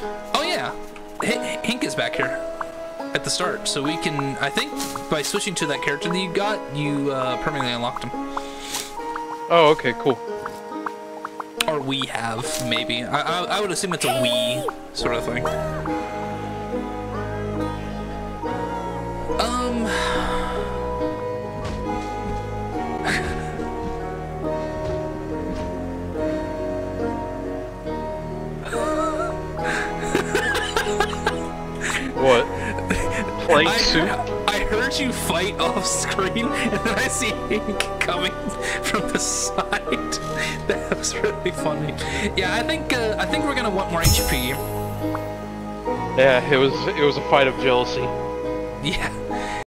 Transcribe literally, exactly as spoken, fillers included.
Oh yeah, H Hink is back here at the start, so we can. I think by switching to that character that you got, you uh, permanently unlocked him. Oh, okay, cool. Or we have, maybe. I, I, I would assume it's a we sort of thing. Um. What? Plain I, soup? I heard you fight off screen, and then I see Hink coming from the side. That was really funny. Yeah, I think uh, I think we're gonna want more H P. Yeah, it was it was a fight of jealousy. Yeah.